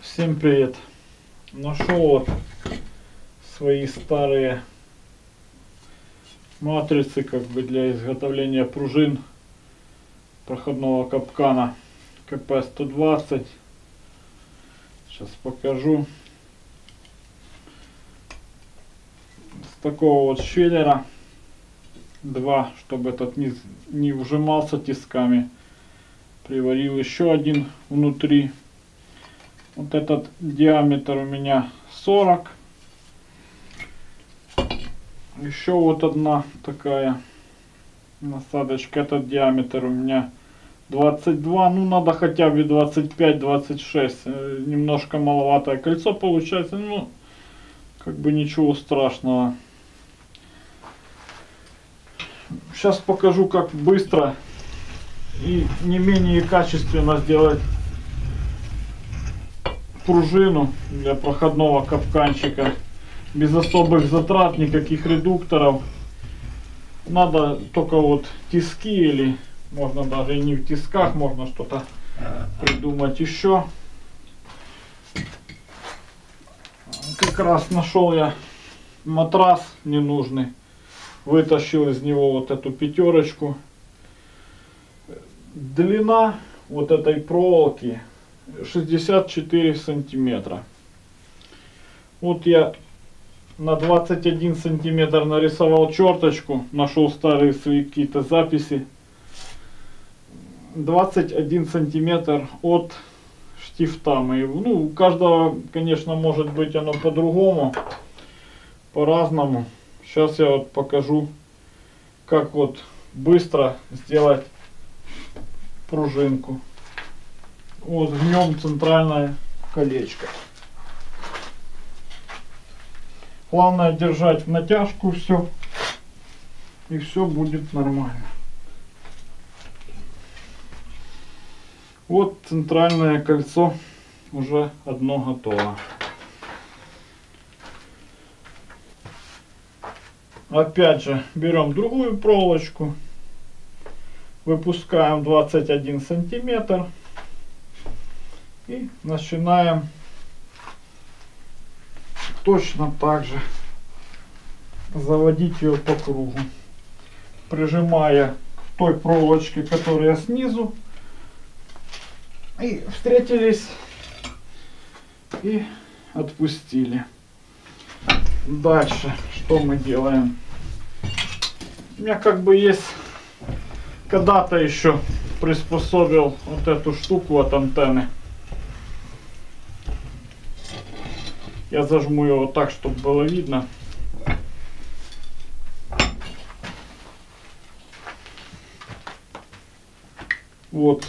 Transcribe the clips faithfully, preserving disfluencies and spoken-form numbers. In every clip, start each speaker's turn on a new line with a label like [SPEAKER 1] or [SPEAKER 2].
[SPEAKER 1] Всем привет! Нашел вот свои старые матрицы как бы для изготовления пружин проходного капкана ка пэ сто двадцать. Сейчас покажу. С такого вот швеллера два, чтобы этот не, не ужимался тисками. Приварил еще один внутри. Вот этот диаметр у меня сорок. Еще вот одна такая насадочка. Этот диаметр у меня двадцать два. Ну, надо хотя бы двадцать пять — двадцать шесть. Немножко маловатое кольцо получается. Ну, как бы ничего страшного. Сейчас покажу, как быстро и не менее качественно сделать пружину для проходного капканчика без особых затрат, никаких редукторов. Надо только вот тиски, или можно даже и не в тисках, можно что-то придумать еще. Как раз нашел я матрас ненужный, вытащил из него вот эту пятерочку. Длина вот этой проволоки шестьдесят четыре сантиметра. Вот я на двадцать один сантиметр нарисовал черточку, нашел старые свои какие-то записи. двадцать один сантиметр от штифта моего. Ну, у каждого, конечно, может быть оно по-другому, по-разному. Сейчас я вот покажу, как вот быстро сделать пружинку. Вот в нем центральное колечко. Главное держать в натяжку все, и все будет нормально. Вот центральное кольцо уже одно готово. Опять же берем другую проволочку, выпускаем двадцать один сантиметр и начинаем точно так же заводить ее по кругу, прижимая к той проволочке, которая снизу, и встретились и отпустили. Дальше что мы делаем? У меня как бы есть, когда-то еще приспособил вот эту штуку от антенны. Я зажму его так, чтобы было видно. Вот.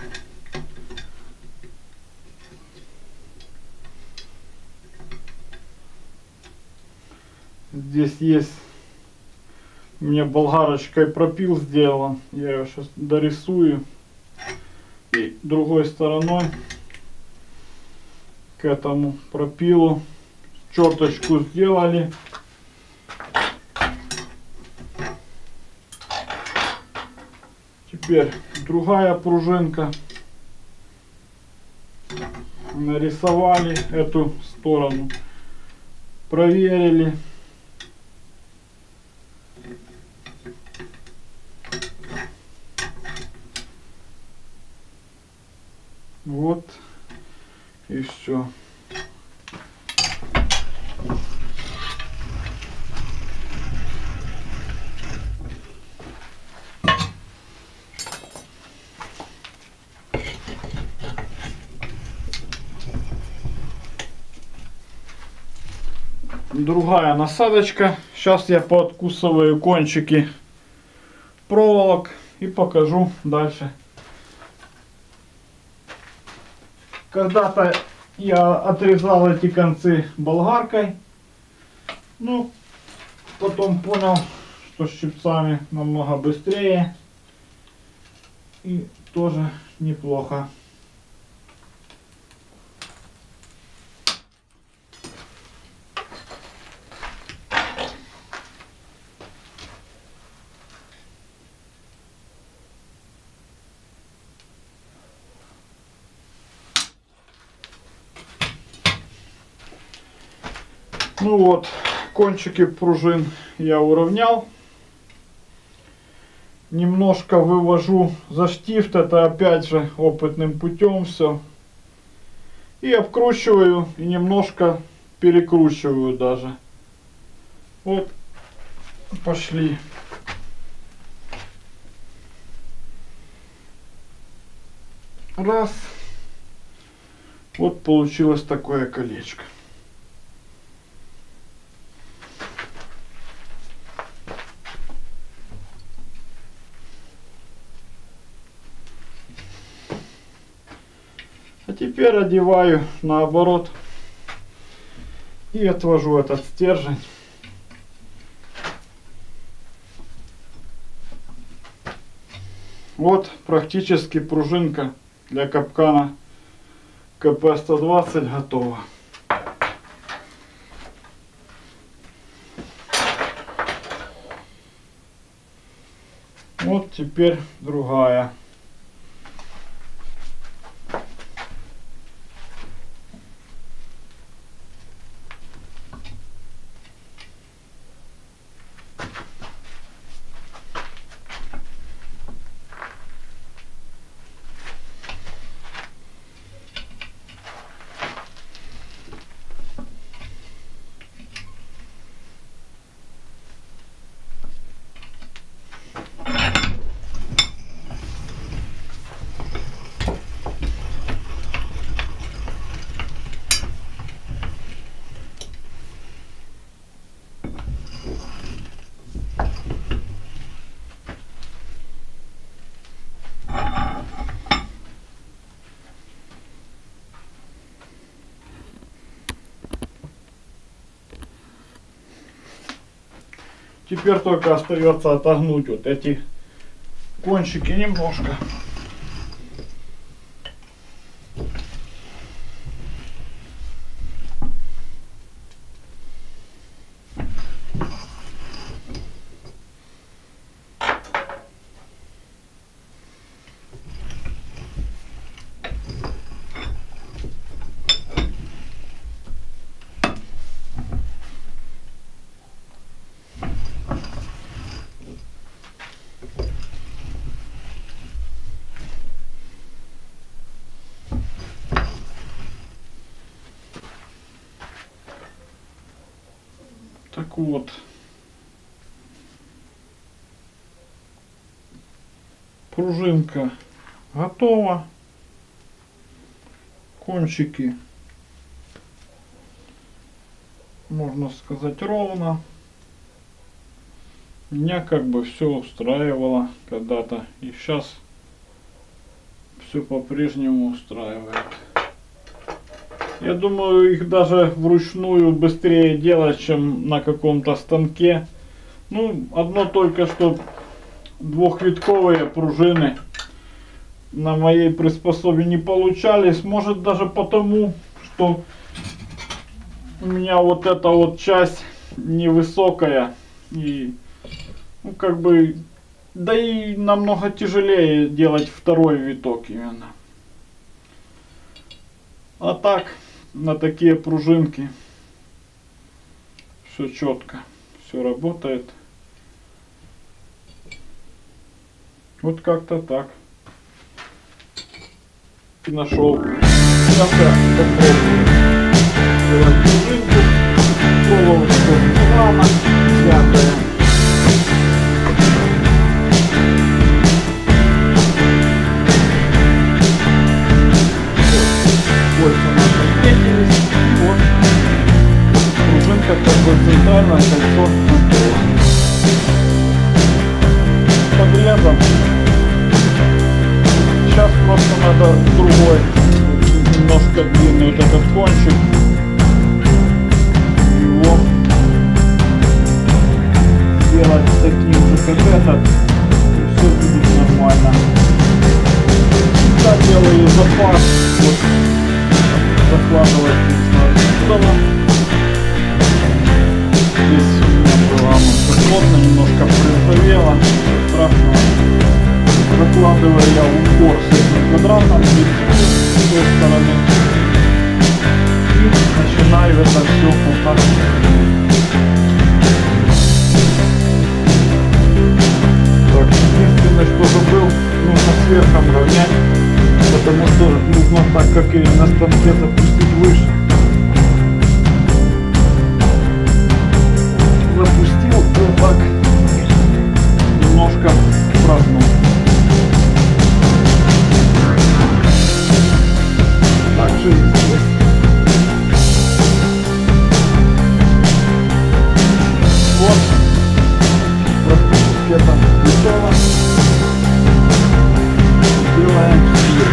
[SPEAKER 1] Здесь есть, мне болгарочкой пропил сделан. Я его сейчас дорисую. И другой стороной к этому пропилу черточку сделали. Теперь другая пружинка. Нарисовали эту сторону, проверили. Вот и все. Другая насадочка. Сейчас я пооткусываю кончики проволок и покажу дальше. Когда-то я отрезал эти концы болгаркой, ну, потом понял, что щипцами намного быстрее и тоже неплохо. Ну вот, кончики пружин я уравнял. Немножко вывожу за штифт, это опять же опытным путем все. И обкручиваю, и немножко перекручиваю даже. Вот, пошли. Раз. Вот получилось такое колечко. А теперь одеваю наоборот и отвожу этот стержень. Вот практически пружинка для капкана ка пэ сто двадцать готова. Вот теперь другая. Теперь только остается отогнуть вот эти кончики немножко. Так вот, пружинка готова, кончики, можно сказать, ровно. Меня как бы все устраивало когда-то, и сейчас все по-прежнему устраивает. Я думаю, их даже вручную быстрее делать, чем на каком-то станке. Ну, одно только что двухвитковые пружины на моей приспособе не получались. Может даже потому, что у меня вот эта вот часть невысокая. И, ну, как бы, да и намного тяжелее делать второй виток именно. А так, на такие пружинки все четко, все работает. Вот как-то так. И нашел. Сейчас я попробую сделать пружинку. Головочку плана, снятая. Больше нашей деятельности. Вот пружинка, как бы центральное кольцо готово. Подрезом. Сейчас просто надо другой, немножко длинный вот этот кончик. Его сделать таким же, как этот. И все будет нормально. Я делаю запас. Вот. Закладывать нужно. Здесь у меня было все плотно, немножко приржавело, ничего страшного. Закладываю я упор с этим квадратом с той стороны и начинаю это все вот так так как и на станке, запустить выше. Запустил, вот так немножко прогнул. Так же и здесь. Вот, практически это готово. Делаем стиль.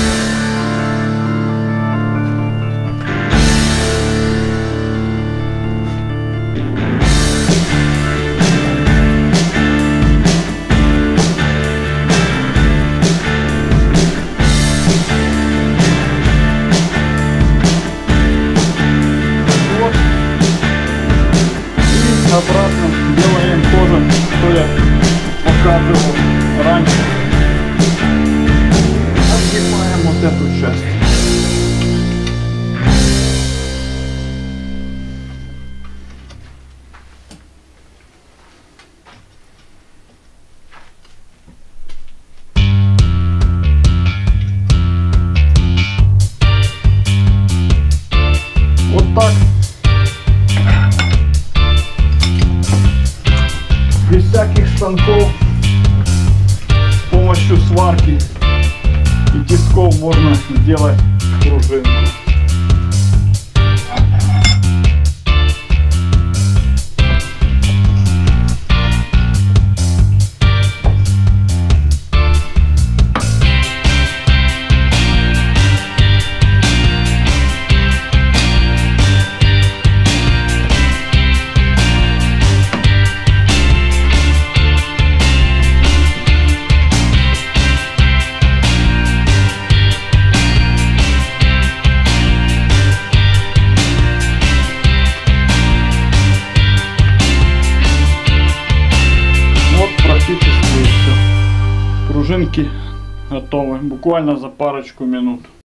[SPEAKER 1] Обратно делаем тоже, что я показывал раньше. Отнимаем вот эту часть. Вот так. Без всяких станков, с помощью сварки и тисков можно сделать пружинку. Практически все. Пружинки готовы буквально за парочку минут.